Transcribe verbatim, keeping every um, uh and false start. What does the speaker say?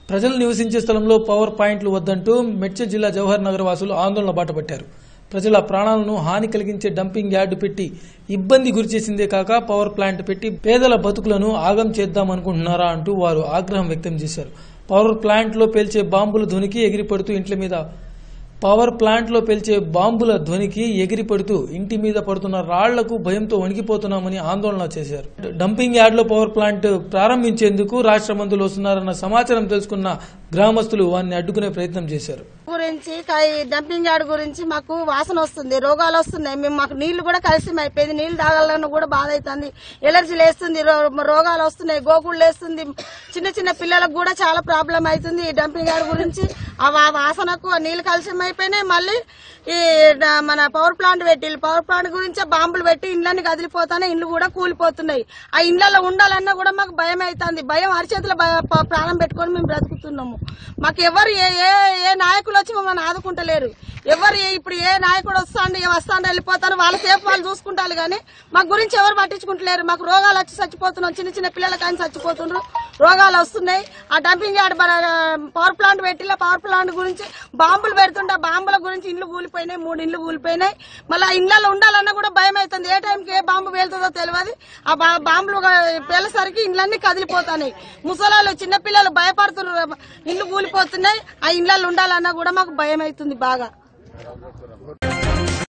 ప్రజలు నివసించే స్థలంలో పవర్ పాయింట్లు వద్దంటూ మెడ్చల్ జిల్లా జవహర్ నగర్ వాసులు ఆందోళన బాటపట్టారు. ప్రజల ప్రాణాలను హాని కలిగించే డంపింగ్ యార్డు పెట్టి ఇబ్బంది గురిచేసిందే కాక పవర్ ప్లాంట్ పెట్టి పేదల బతుకులను ఆగం చేద్దామనుకుంటున్నారా అంటూ వారు ఆగ్రహం వ్యక్తం చేశారు. పవర్ ప్లాంట్ లో పేల్చే బాంబుల ధ్వనికి ఎగిరిపడుతూ ఇంట్ల మీద పవర్ ప్లాంట్ లో పేల్చే బాంబుల ధ్వనికి ఎగిరిపడుతూ ఇంటి మీద పడుతున్న రాళ్లకు భయంతో వణికిపోతున్నామని ఆందోళన చేశారు. డంపింగ్ యార్డ్ లో పవర్ ప్లాంట్ ప్రారంభించేందుకు రాష్ట్ర మంత్రులు వస్తున్నారన్న సమాచారం తెలుసుకున్న గ్రామస్తులు వారిని అడ్డుకునే ప్రయత్నం చేశారు. గురించి డంపింగ్ యార్డ్ గురించి మాకు వాసన వస్తుంది, రోగాలు వస్తున్నాయి. మేము మాకు నీళ్లు కూడా కలిసి అయిపోయింది, నీళ్లు తాగాలన్నా కూడా బాధ అవుతుంది, ఎలర్జీ లేస్తుంది, రోగాలు వస్తున్నాయి, గోకుళ్ళు లేస్తుంది. చిన్న చిన్న పిల్లలకు కూడా చాలా ప్రాబ్లం అవుతుంది ఈ డంపింగ్ యార్డ్ గురించి. ఆ వాసనకు ఆ నీళ్లు కలిసి అయిపోయినాయి. మళ్ళీ ఈ మన పవర్ ప్లాంట్ పెట్టి పవర్ ప్లాంట్ గురించి బాంబులు పెట్టి ఇండ్లన్నీ కదిలిపోతాయి, ఇండ్లు కూడా కూలిపోతున్నాయి. ఆ ఇండ్లలో ఉండాలన్నా కూడా మాకు భయం అవుతుంది. భయం అరిచేతుల ప్రాణం పెట్టుకుని మేము బ్రతుకుతున్నాము. మాకు ఎవరు ఏ ఏ నాయకులు వచ్చి మమ్మల్ని ఆదుకుంటలేరు. ఎవరు ఇప్పుడు ఏ నాయకుడు వస్తాండు వస్తాండు వెళ్ళిపోతారు, వాళ్ళ సేపు వాళ్ళు చూసుకుంటారు కానీ మా గురించి ఎవరు పట్టించుకుంటలేరు. మాకు రోగాలు వచ్చి చచ్చిపోతున్నాం, చిన్న చిన్న పిల్లల కానీ చచ్చిపోతున్నారు, రోగాలు వస్తున్నాయి. ఆ డంపింగ్ యార్డ్ పవర్ ప్లాంట్ పెట్టిలా పవర్ ప్లాంట్ గురించి బాంబులు పెడుతుంటే బాంబుల గురించి ఇండ్లు కూలిపోయినాయి, మూడు ఇండ్లు కూలిపోయినాయి. మళ్ళీ ఆ ఇళ్లలో ఉండాలన్నా కూడా భయం అవుతుంది. ఏ టైంకి ఏ బాంబు పేలుతుందో తెలియదు. ఆ బాంబులు పేలేసరికి ఇండ్లన్నీ కదిలిపోతున్నాయి. ముసలాళ్ళు చిన్నపిల్లలు భయపడుతున్నారు, ఇండ్లు కూలిపోతున్నాయి. ఆ ఇండ్లలో ఉండాలన్నా కూడా మాకు భయం అవుతుంది బాగా.